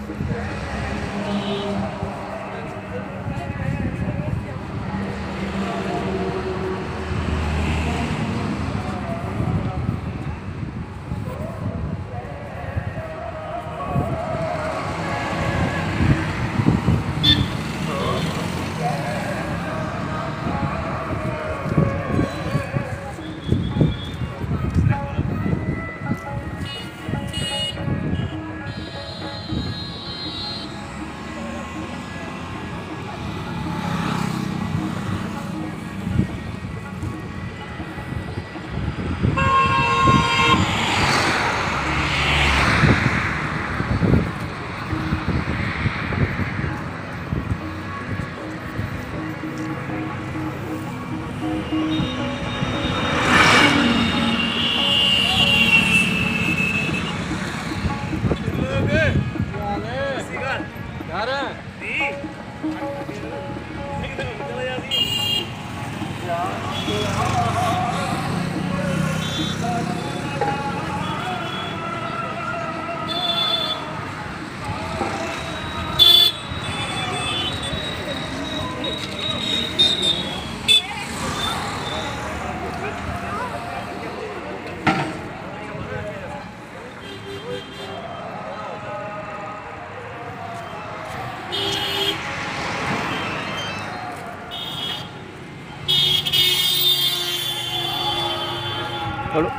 Halo.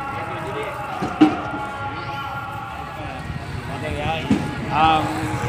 Ah.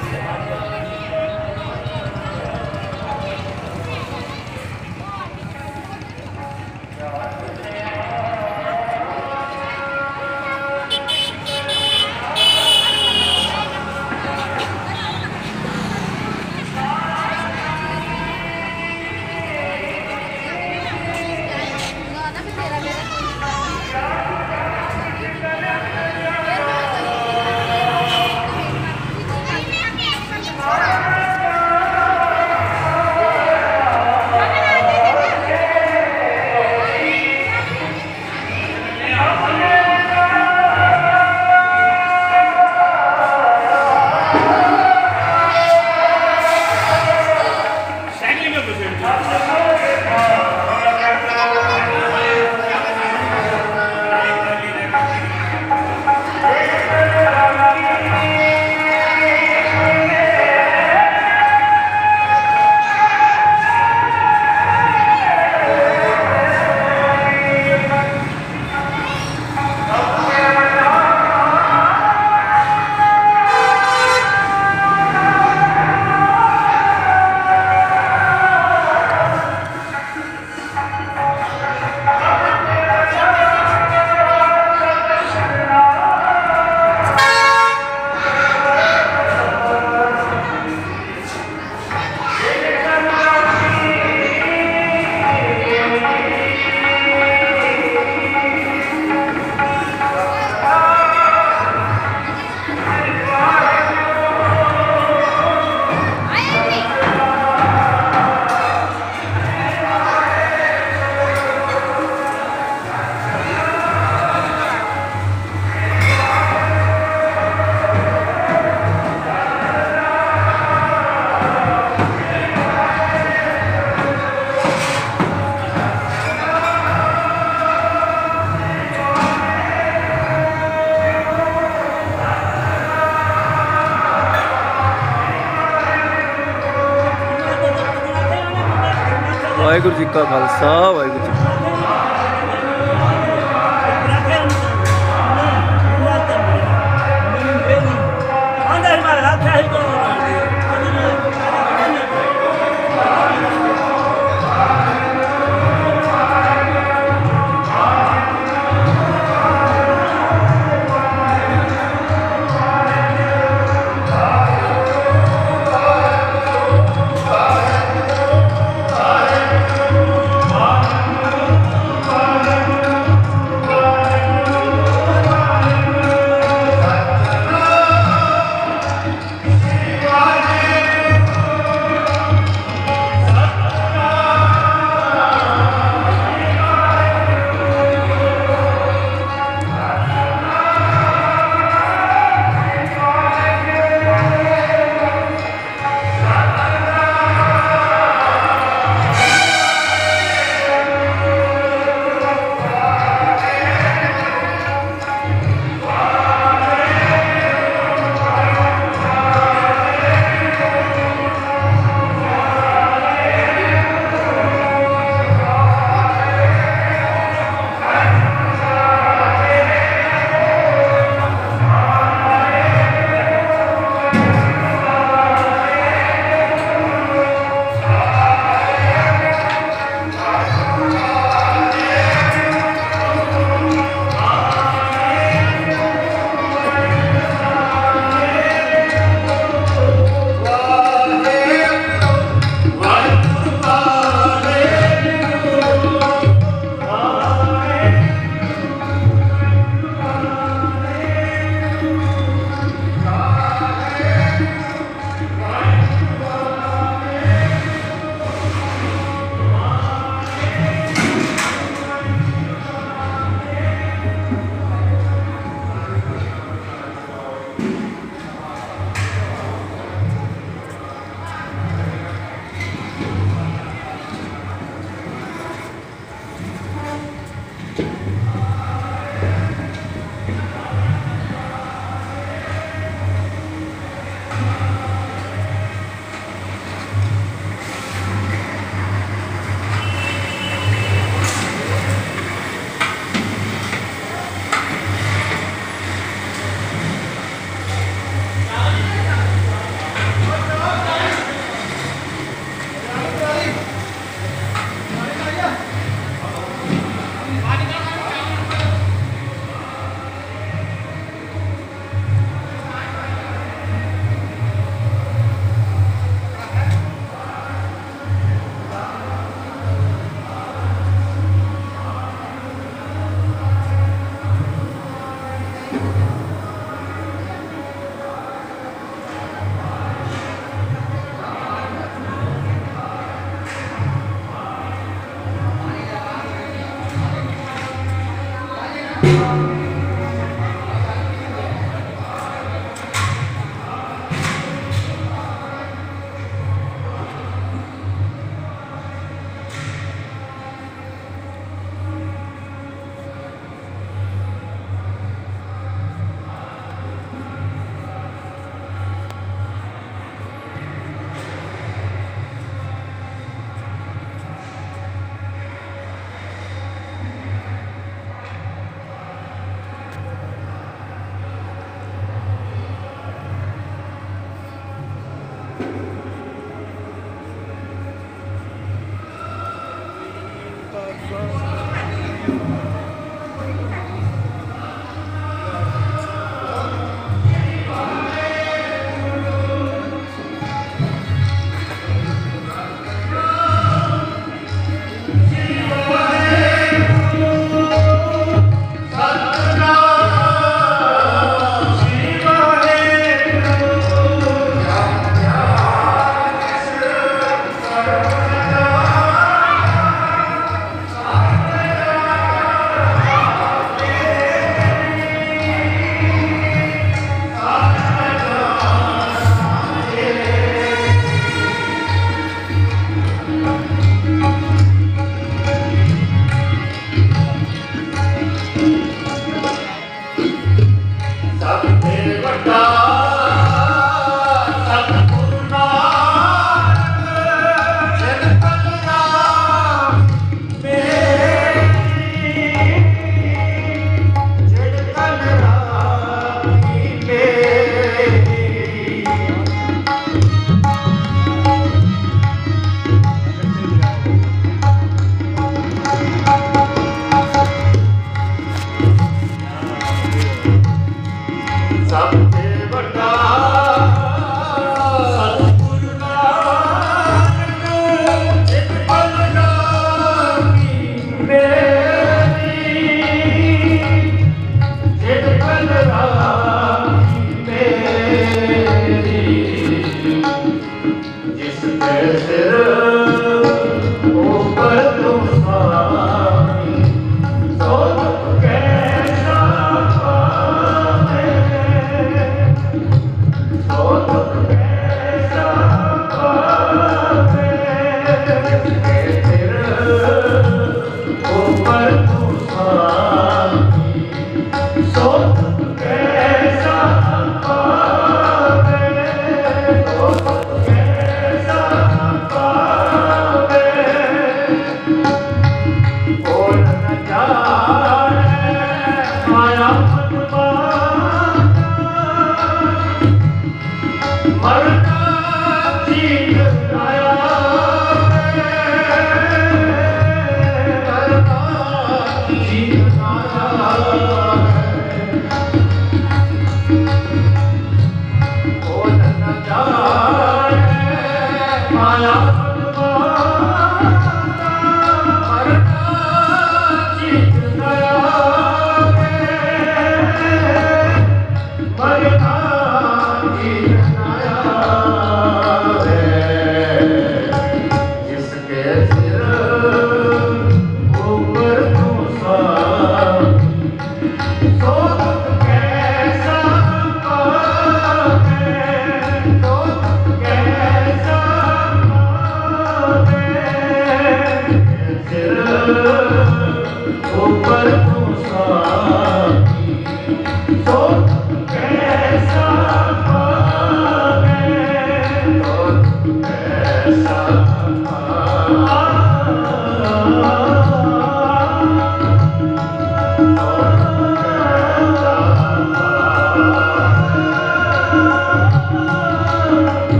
Waheguru ji का खालसा वाहिगुरू जी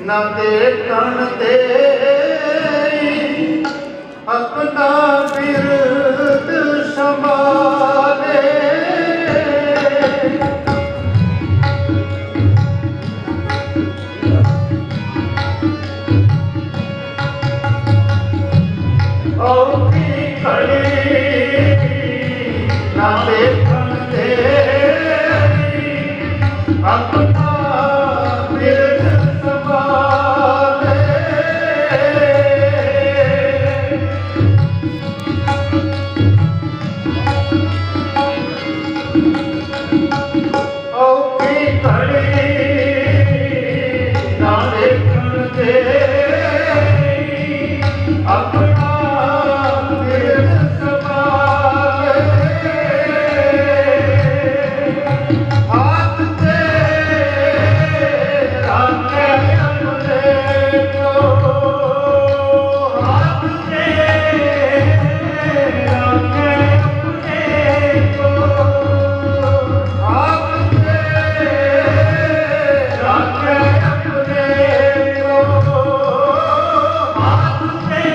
ਨਾ ਦੇਖਣ ਤੇ ਆਪਣਾ ਬਿਰਦ ਸੰਭਾਲੇ ਔਖੀ ਘੜੀ ਨਾ ਦੇਖਣ ਤੇ ਆਪਣਾ ਬਿਰਦ ਸੰਭਾਲੇ ਔਖੀ ਘੜੀ ਨਾ ਦੇਖਣ ਤੇ ਆਪਣਾ ਬਿਰਦ ਸੰਭਾਲੇ ਹੱਥ ਤੇ ਰੱਖੇ ਆਪਣੇ ਕੋ ਹੱਥ ਤੇ ਰੱਖੇ ਆਪਣੇ ਕੋ ਹੱਥ ਤੇ ਰੱਖੇ ਆਪਣੇ ਕੋ ਹੱਥ ਤੇ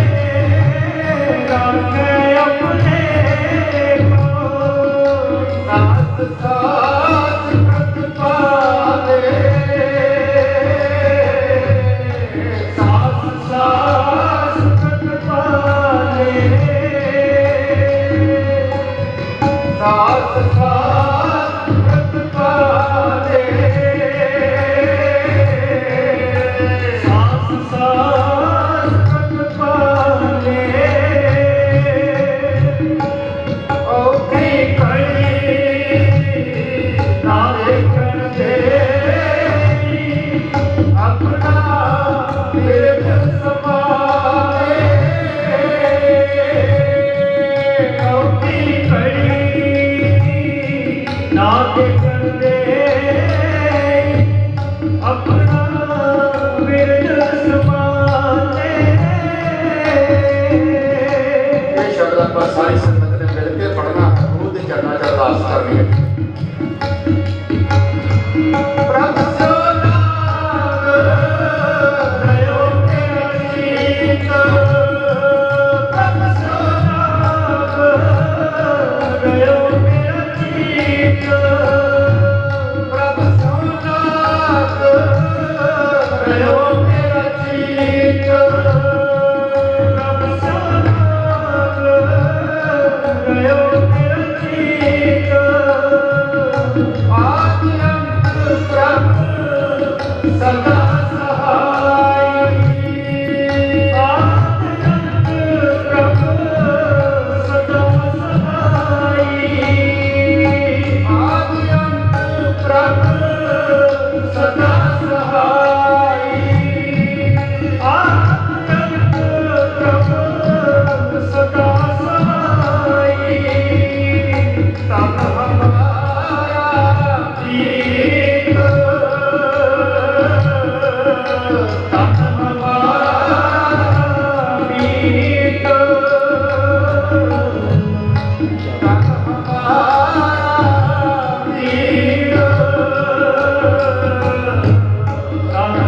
ਰੱਖੇ ਆਪਣੇ ਕੋ ਸਾਥ ਸਾਥ ਪ੍ਰਤਪਾਲੇ ਸਾਥ ਸਾਥ ਪ੍ਰਤਪਾਲੇ ਸਾਥ ਸਾਥ ਪ੍ਰਤਪਾਲੇ ਸਾਥ ਸਾਥ ਪ੍ਰਤਪਾਲੇ ਔਖੀ ਘੜੀ ਨਾ ਦੇਖਣ ਤੇ ਆਪਣਾ ਬਿਰਦ ਸੰਭਾਲੇ ਔਖੀ ਘੜੀ ਨਾ ਦੇਖਣ ਤੇ ਆਪਣਾ ਬਿਰਦ ਸੰਭਾਲੇ ਇਹ ਸ਼ਬਦ ਆਪਾਂ ਸਾਰੀ ਸੰਗਤ ਨੇ ਮਿਲ ਕੇ ਪੜ੍ਹਨਾ ਹੈ ਗੁਰੂ ਦੇ ਚਰਨਾਂ 'ਚ ਅਰਦਾਸ ਕਰਨੀ ਹੈ ਪ੍ਰਭ ਸੋ ਨਾਮ ਰਹਿਓ ਮੇਰਾ ਚੀਤ ਪ੍ਰਭ ਸੋ ਨਾਮ ਰਹਿਓ ਮੇਰਾ ਚੀਤ ਪ੍ਰਭ ਸੋ ਨਾਮ ਰਹਿਓ ਮੇਰਾ ਚੀਤ ਪ੍ਰਭ ਸੋ ਨਾਮ ਰਹਿਓ ਮੇਰਾ ਚੀਤ ਆਦਿ ਅੰਤ ਪ੍ਰਭ ਸਦਾ ਸਹਾਈ ਆਦਿ ਅੰਤ ਪ੍ਰਭ ਸਦਾ ਸਹਾਈ ਆਦਿ ਅੰਤ ਪ੍ਰਭ ਸਦਾ ਸਹਾਈ ਆਦਿ ਅੰਤ ਪ੍ਰਭ ਸਦਾ ਸਹਾਈ ਤਨ ਹਮਾਰਾ ਪ੍ਰੀਤ ਤਨ ਹਮਾਰਾ ਪ੍ਰੀਤ ਤਨ ਹਮਾਰਾ ਪ੍ਰੀਤ ਤਨ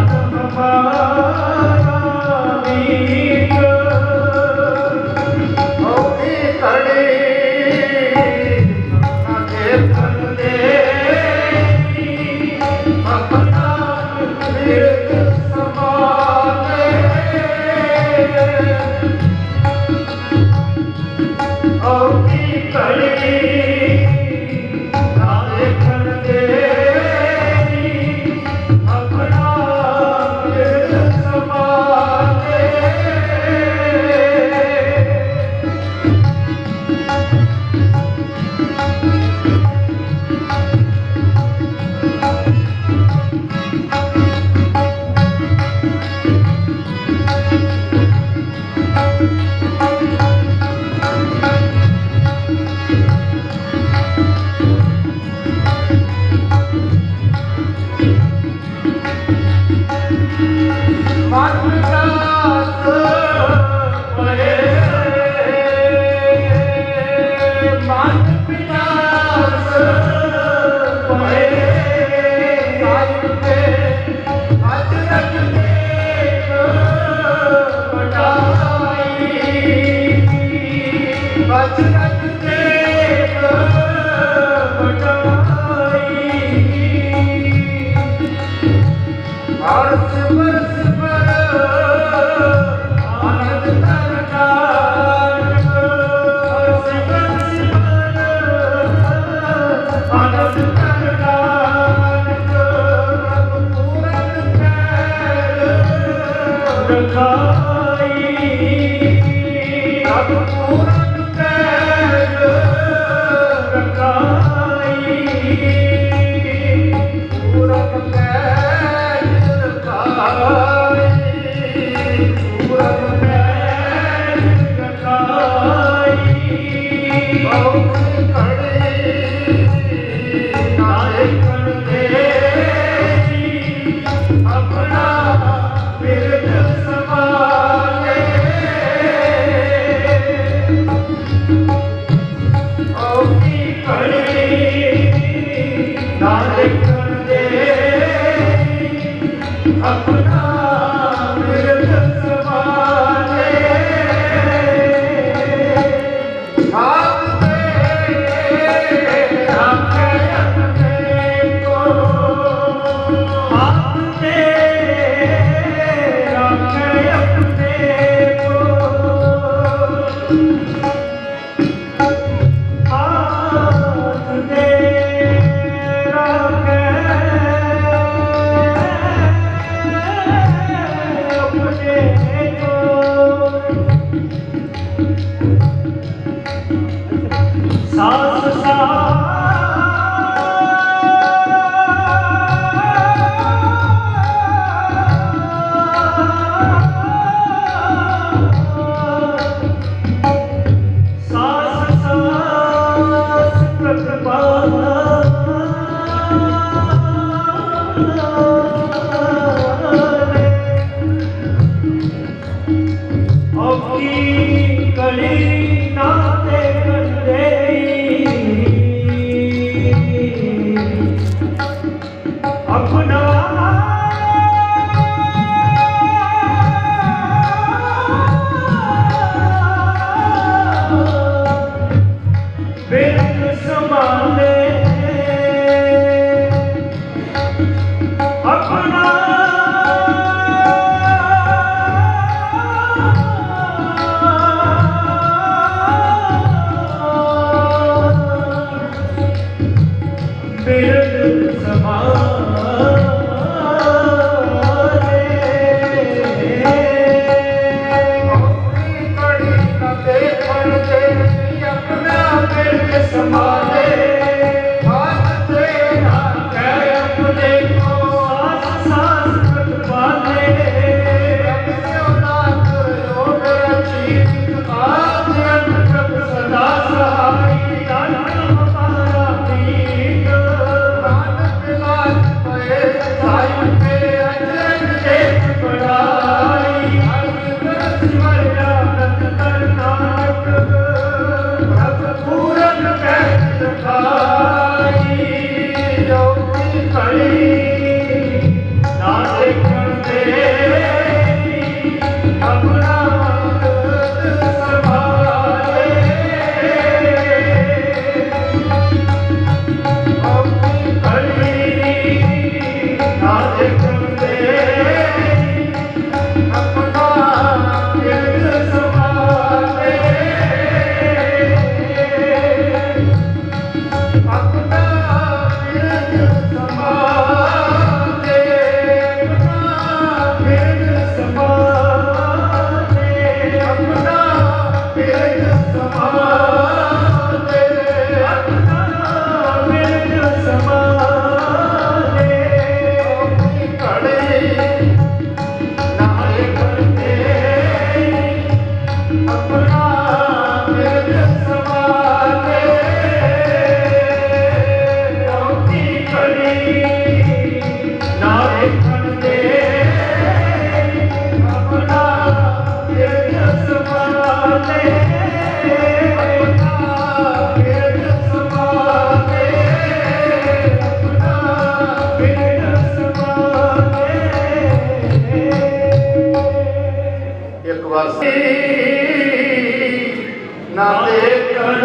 ਨਾ ਦੇਖਣ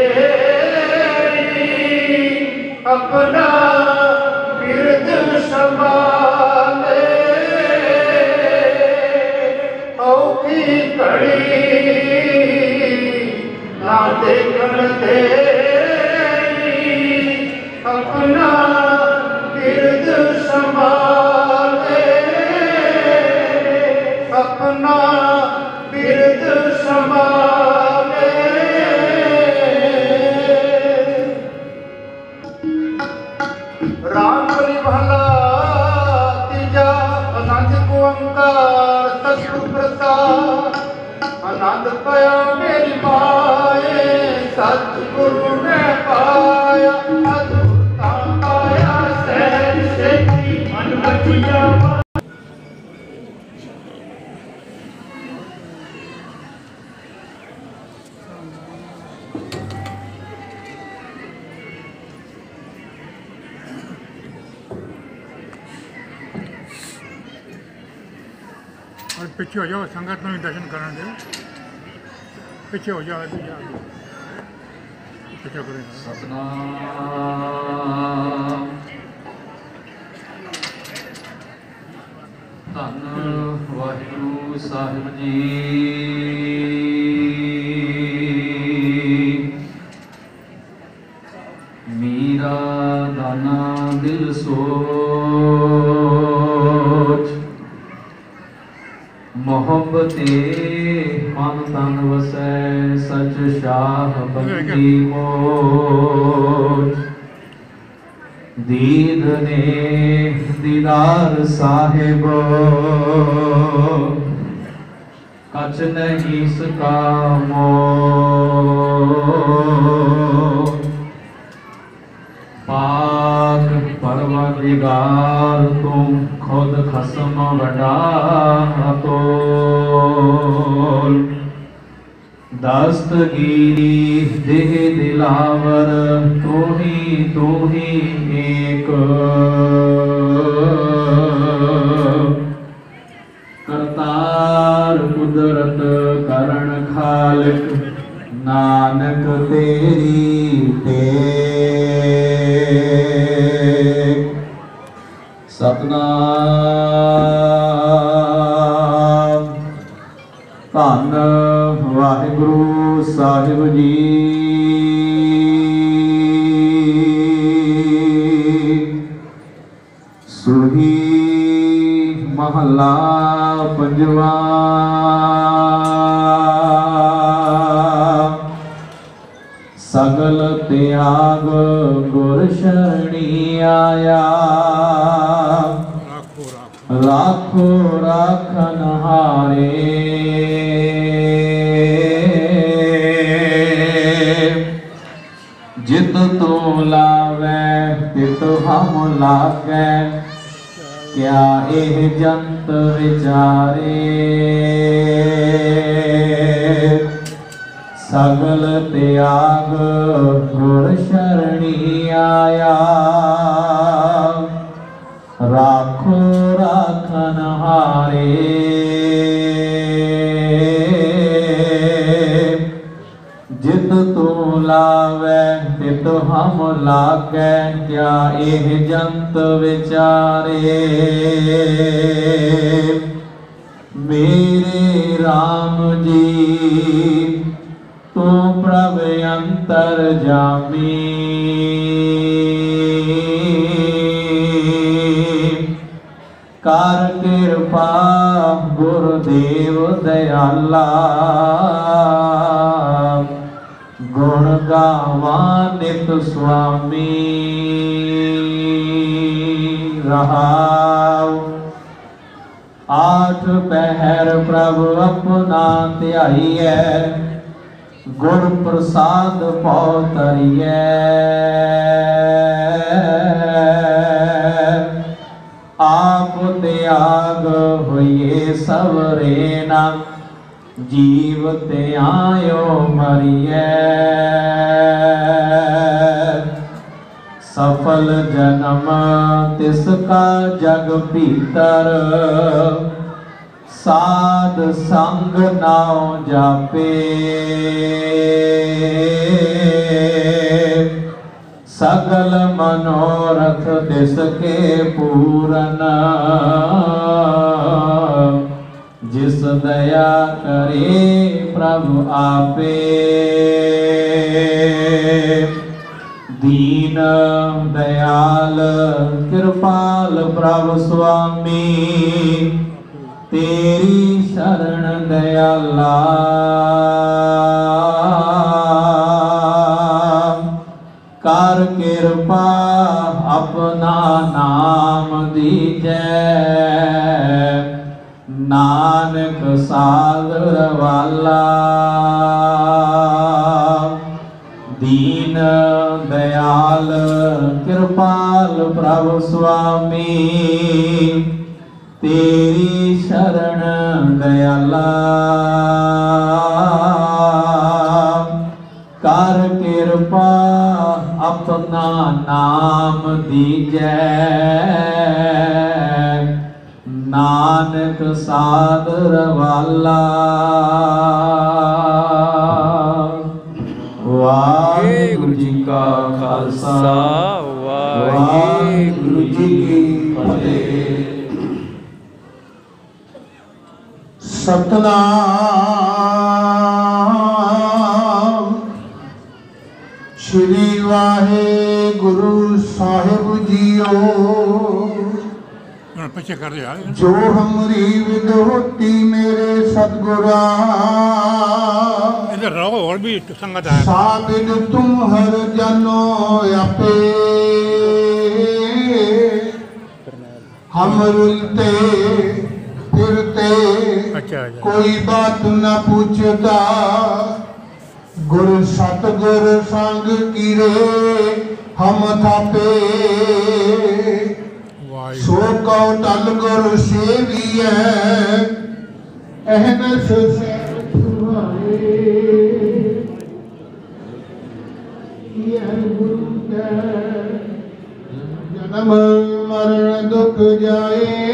ਦੇਰੀ ਆਪਣਾ ਬਿਰਦ ਸੰਭਾਲੇ ਔਖੀ ਘੜੀ ਨਾ ਦੇਖਣ ਦੇਰੀ ਆਪਣਾ ਬਿਰਦ ਸੰਭਾਲੇ ਆਪਣਾ ਬਿਰਦ ਸੰਭਾਲੇ ਰਾਮ ਬਲੀ ਭਲਾ ਤੀਜਾ ਅਨੰਦ ਓੰਕਾਰ ਸਤਿਗੁਰ ਪ੍ਰਸਾਦ ਆਨੰਦ ਪਾਇਆ ਮੇਰੀ ਮਾਏ ਸਤਿਗੁਰੂ ਨੇ ਪਾਇਆ ਅਦਭੁਤਾ ਪਾਇਆ ਸਹਿਜ ਸੇਤੀ ਮਨ ਵਜਿਆ और पीछे हो जाओ संगत में भी दर्शन करने दो पीछे हो जाओ पीछे करें ਸਤਨਾਮ ਧੰਨ ਵਾਹਿਗੁਰੂ ਸਾਹਿਬ ਜੀ ਮੀਰਾ ਦਾਨਾ ਦਿਲ ਸੋਚ मोहब्बते मन तन वसै सच शाह बंदी मोच दीद ने दीदार साहिब कछ नहीं सका मोच पाक परवरदिगार तुम खुद खसम वडा तोल दस्तगीरी देह दिलावर तू ही एक करतार कुदरत करण खालिक नानक तेरी टेक सतनाम धन वाहिगुरु साहिब जी सुही महला पंजवा सगल त्याग गुर शरणी आया राखो राखन हारे जित तो लावै तित हम लागै क्या एह जंत विचारे सगल त्याग गुर शरणी आया राखो राखन हारे जित तू लावै तित हम लागै क्या एह जंत विचारे मेरे राम जी तू प्रभ अंतर जामी कर कृपा गुरुदेव दयाला गुण गावा नित स्वामी रहाओ आठ पहर प्रभु अपना ध्याइए गुर प्रसाद पौतरिए आप त्याग होइए सवरेना जीव त्यायो मरिए सफल जन्म तिसका जग भीतर ਸਾਧ ਸੰਗ ਨਾਉ ਜਾਪੇ ਸਗਲ ਮਨੋਰਥ ਤਿਸ ਕੇ ਪੂਰਨ ਜਿਸ ਦਇਆ ਕਰੇ ਪ੍ਰਭ ਆਪੇ ਦੀਨ ਦਇਆਲ ਕਿਰਪਾਲ ਪ੍ਰਭ ਸੁਆਮੀ ਤੇਰੀ ਸ਼ਰਨ ਦਇਆਲਾ ਕਰ ਕਿਰਪਾ ਆਪਣਾ ਨਾਮ ਦੀਜੈ ਨਾਨਕ ਸਾਗਰ ਵਾਲਾ ਦੀਨ ਦਇਆਲ ਕਿਰਪਾਲ ਪ੍ਰਭ ਸੁਆਮੀ ਤੇਰੀ ਸ਼ਰਨ ਦਇਆਲਾ ਕਰ ਕਿਰਪਾ ਆਪਣਾ ਨਾਮ ਦੀਜੈ ਨਾਨਕ ਸਾਦਰ ਵਾਲਾ ਵਾਹਿਗੁਰੂ ਜੀ ਕਾ ਖਾਲਸਾ ਵਾਹਿਗੁਰੂ ਜੀ ਕੀ ਫਤਿਹ। ਸਤਨਾਮ ਸ਼੍ਰੀ ਵਾਹਿਗੁਰੂ ਸਾਹਿਬ ਜੀਓ ਪਿੱਛੇ ਕਰ ਦਿਆ ਜੋ ਹਮਰੀ ਵਿਦ ਹੋਤੀ ਮੇਰੇ ਸਤਿਗੁਰਾ ਇਧਰ ਰਹੋ ਹੋਰ ਵੀ ਸੰਗਤ ਹੈ ਸਾਬਿਦ ਤੁਮ ਹਰ ਜਨੋ ਆਪੇ ਹਮ ਰੁਲਤੇ ਫਿਰਤੇ ਅੱਛਾ ਕੋਈ ਬਾਤ ਨਾ ਪੁੱਛਦਾ ਗੁਰ ਸਤਿਗੁਰ ਸੰਗ ਕੀਰੇ ਹਮ ਥਾਪੇ ਸੋ ਕਉ ਟਲ ਗੁਰ ਸੇਵੀਐ ਅਹਨਸ ਸਹਿ ਤੁਮਾਰੇ ਇਹ ਗੁਰੂ ਕੈ ਜਨਮ ਮਰਨ ਦੁਖ ਜਾਏ।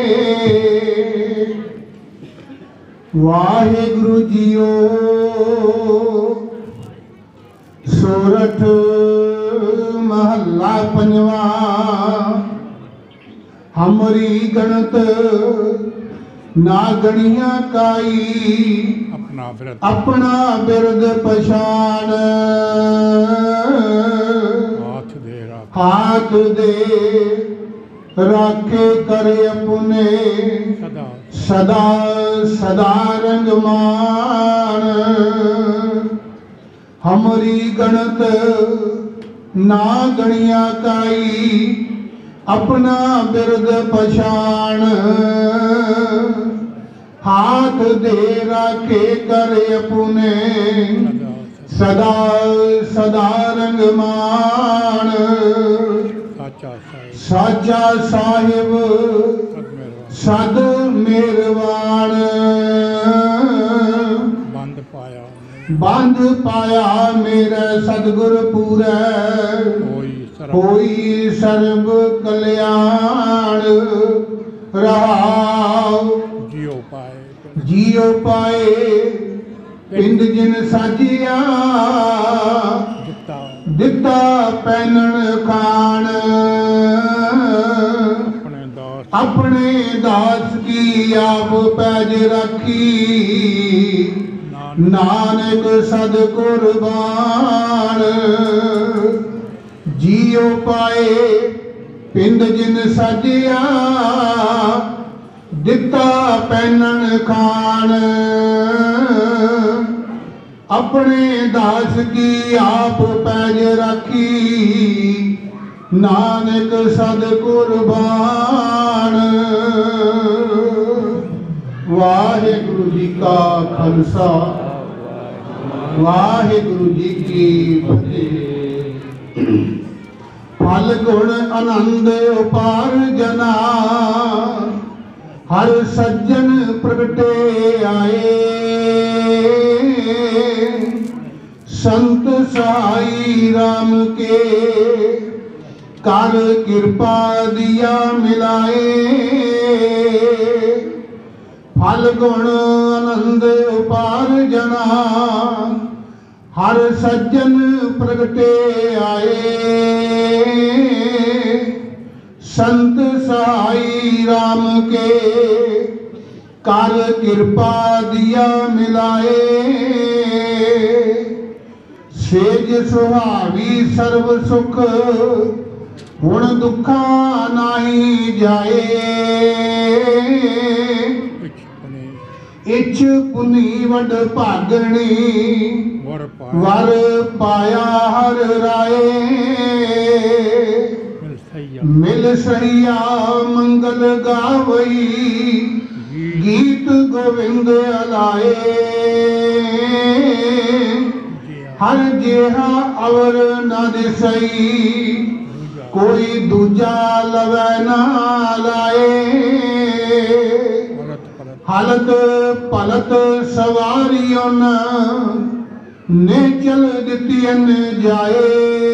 ਵਾਹਿਗੁਰੂ ਜੀਓ ਸੋਰਠ ਮਹੱਲਾ ਪੰਜਵਾ ਹਮਰੀ ਗਣਤ ਨਾ ਗਣੀਆਂ ਕਾਈ ਆਪਣਾ ਬਿਰਦ ਪਛਾਣ ਹਾਥ ਦੇ ਰਾਖੇ ਕਰੇ ਆਪਣੇ ਸਦਾ ਸਦਾ ਰੰਗਮਾਨ ਹਮਰੀ ਗਣਤ ਨਾ ਗਣੀਆਂ ਕਾਈ ਆਪਣਾ ਬਿਰਦ ਪਛਾਣ ਹਾਥ ਦੇ ਰਾਖੇ ਕਰੇ ਆਪਣੇ ਸਦਾ ਸਦਾ ਰੰਗਮਾਨ ਸਾਚਾ ਸਾਹਿਬ ਸਦ ਮਿਹਰਬਾਨ ਬੰਦ ਪਾਇਆ ਮੇਰਾ ਸਤਿਗੁਰ ਪੂਰੈ ਹੋਈ ਸਰਬ ਕਲਿਆਣ ਰਹਾਉ ਜੀਉ ਪਾਏ ਪਿੰਡ ਜਿਨ ਸਾਜਿਆ ਦਿੱਤਾ ਪੈਨਣ ਖਾਣ ਆਪਣੇ ਦਾਸ ਕੀ ਆਪ ਪੈਜ ਰੱਖੀ ਨਾਨਕ ਸਦ ਕੁਰਬਾਨ ਜੀਉ ਪਾਏ ਪਿੰਡ ਜਿਨ ਸਾਜਿਆ ਦਿੱਤਾ ਪੈਨਣ ਖਾਣ ਆਪਣੇ ਦਾਸ ਕੀ ਆਪ ਪੈਜ ਰੱਖੀ ਨਾਨਕ ਸਦ ਕੁਰਬਾਨ। ਵਾਹਿਗੁਰੂ ਜੀ ਕਾ ਖਾਲਸਾ ਵਾਹਿਗੁਰੂ ਜੀ ਕੀ ਫਤਿਹ। ਫਲ ਗੁਣ ਆਨੰਦ ਉਪਾਰ ਜਨਾ ਹਰ ਸੱਜਣ ਪ੍ਰਗਟੇ ਆਏ संत साई राम के कर कृपा दिया मिलाए ਫਲ ਗੁਣ ਆਨੰਦ ਉਪਾਰਜਨਾ ਹਰ ਸੱਜਣ ਪ੍ਰਗਟੇ ਆਏ संत सहाई राम के कर कृपा दिया मिलाए सेज सुहावी सर्व सुख हुण दुखा नाही जाए इच पुनी वड भागणी वर पाया हर राए मिल सैया मंगल गावई गीत गोविंद अलाए हर जेहा अवर न दिसई कोई दूजा लवै ना लाए हालत पलत सवारियों ने चल दितियन जाए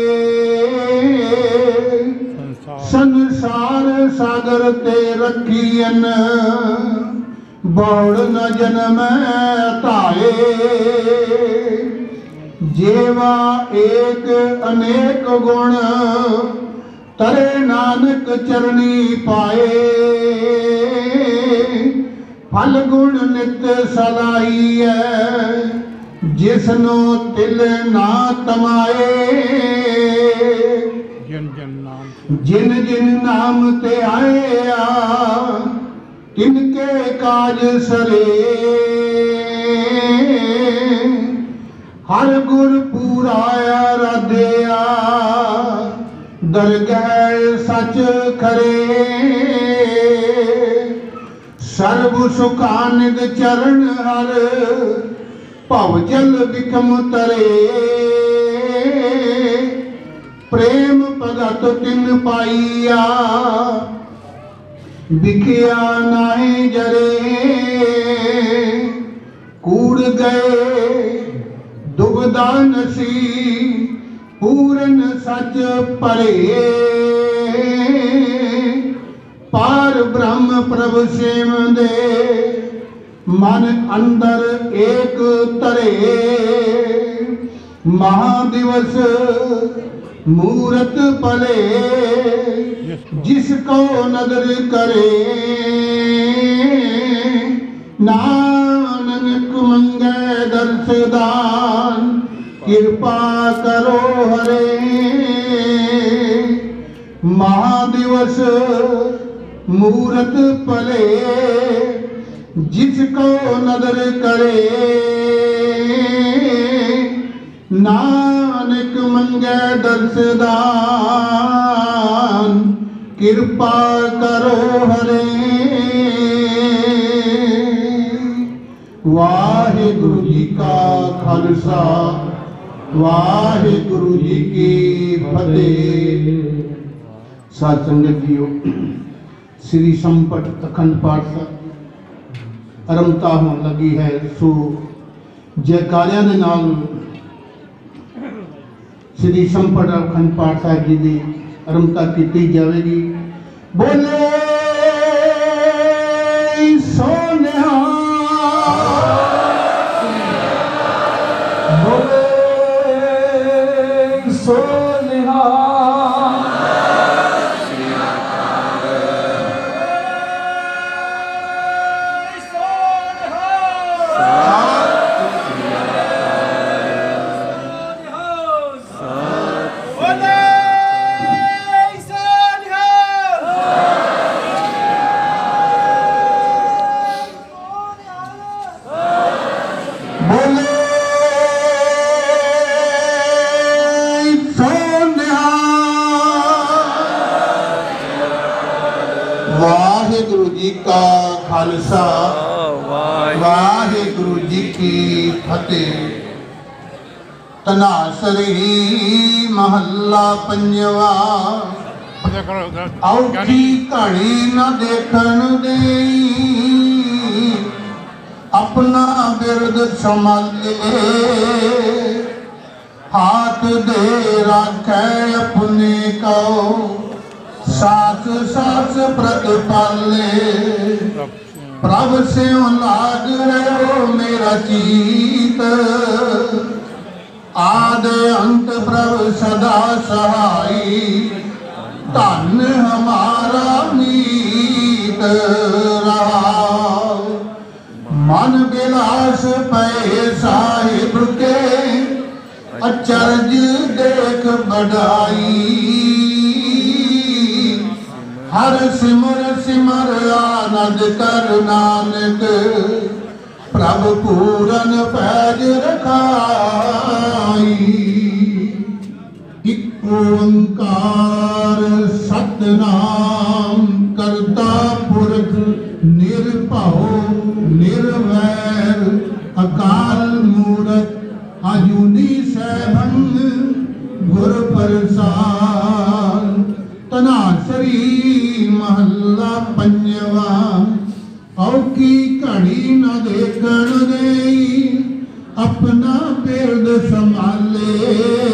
संसार सागर ते रखियन बौड़ न जन्म ताए जेवा एक अनेक गुण तरे नानक चरणी पाए फल गुण नित सलाई है जिसनो तिल ना तमाए जिन जिन नाम ते आया तिनके काज सरे हर गुर पूराया राधेया दरगह सच खरे सर्व सुखानिद चरण हर भवजल विकम तरे प्रेम भगत तिन पाइया बिखिया नाहि जरे कूड़ गए दुबदा नसी पूरन सच परे पार ब्रह्म प्रभु सेम दे मन अंदर एक तरे महादिवस मूरत पले जिसको नदर करे नानक मंगे दर्शदान कृपा करो हरे महादिवस मूरत पले जिसको नदर करे नानक मंगे दर्शदान कृपा करो हरे वाहिगुरु जी का खालसा वाहिगुरु जी की फतेह। साध संगत जीओ श्री संपट अखंड पाठ आरंभता होने लगी है सो जयकारियां दे नाल श्री संपट अखंड पाठ साहिब जी की आरंभता की जाएगी। बोले सोनिया बोले सोनिहा वाहिगुरु जी का खालसा वाहिगुरु जी की फतेह। तनासरी महला पंजवा औखी घड़ी न देखन देई अपना बिरद संभाले हाथ दे राखे अपने को सास सास प्रतिपाले ਪ੍ਰਭ ਸਿਉ ਲਾਗ ਰਹਿਓ ਮੇਰਾ ਚੀਤ, ਆਦ ਅੰਤ ਪ੍ਰਭ ਸਦਾ ਸਹਾਈ, ਧਨ ਹਮਾਰਾ ਮੀਤ ਰਹਾਉ। ਮਨ ਬਿਲਾਸ ਪਏ ਸਾਹਿਬ ਕੇ, ਅਚਰਜ ਦੇਖ ਬੜਾਈ, ਹਰ ਸਿਮਰ ਸਿਮਰ ਆਨੰਦ ਕਰ ਨਾਨਕ, ਪ੍ਰਭ ਪੂਰਨ ਪੈਜ ਰਖਾਈ। ਇਕ ਓੰਕਾਰ ਸਤਿਨਾਮ ਕਰਤਾ ਪੁਰਖ ਨਿਰਭਉ ਨਿਰਵੈਰ, ਅਕਾਲ ਮੂਰਤ ਅਜੂਨੀ ਸੈਭੰ ਗੁਰ ਪ੍ਰਸਾਦ। ਧਨਾਸਰੀ ਮਹੱਲਾ ਪੰਜਵਾ। ਔਖੀ ਘੜੀ ਨ ਦੇਖਣ ਦੇਈ, ਆਪਣਾ ਬਿਰਦ ਸੰਭਾਲੇ,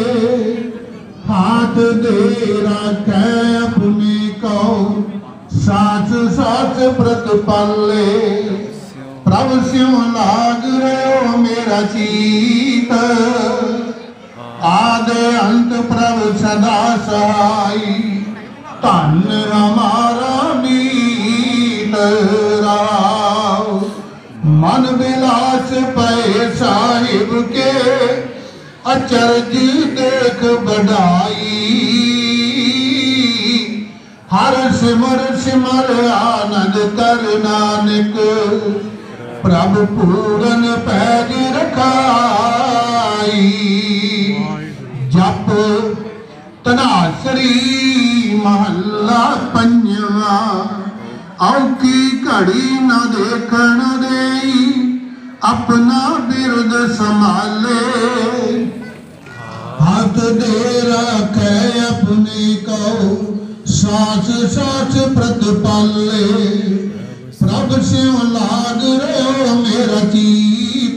हाथ दे राखै अपने को, साच साच व्रत पाले। प्रभ सिंह लाग रहो मेरा चीत, आद अंत प्रभ सदा सहाई, धन हमारा मीत राव। मन बिलास पए साहिब के, अचरज देख बढ़ाई, हर सिमर सिमर आनंद कर नानक, प्रभ पूरन पैज रखाई। जप धनासरी महला पंजवा। औखी घड़ी न देखण देई, अपना बिरद संभाले, हाथ दे राखै अपने को, साच साच व्रत पाले। प्रभ सिंह लाग रहो मेरा चीत,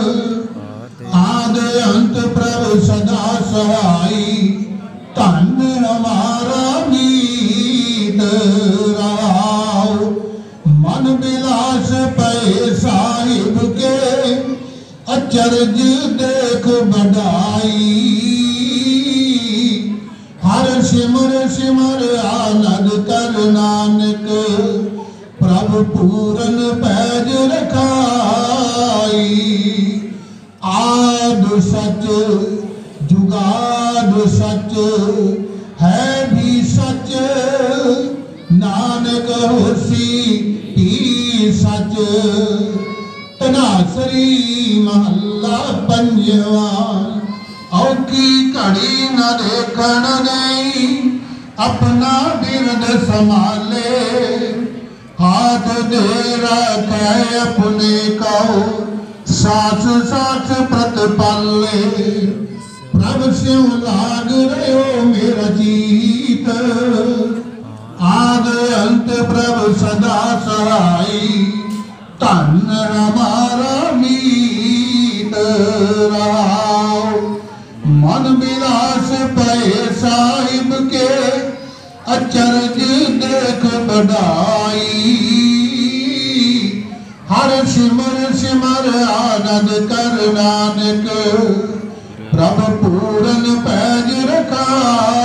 आद अंत प्रभ सदा सहाई, धन हमारा मीत राव। मन बिलास पए साहिब के, अचरज देख बढ़ाई, हर सिमर सिमर आनंद कर नानक, प्रभ पूरन पैज रखाई। आद सच जुगाद सच है भी सच, नानक होसी भी सच। धनासरी महला पंजवा। औखी घड़ी न देखण देई, अपना बिरद संभाले, हाथ दे राखै अपने को, साच साच व्रत पाले। प्रभ सिंह लाग रहो मेरा चीत, आद अंत प्रभ सदा सहाई, धन हमारा मीत राव। मन बिलास पए साहिब के, अचरज देख बढ़ाई, हर सिमर सिमर आनंद कर नानक, प्रभ पूरन पैज रखाई।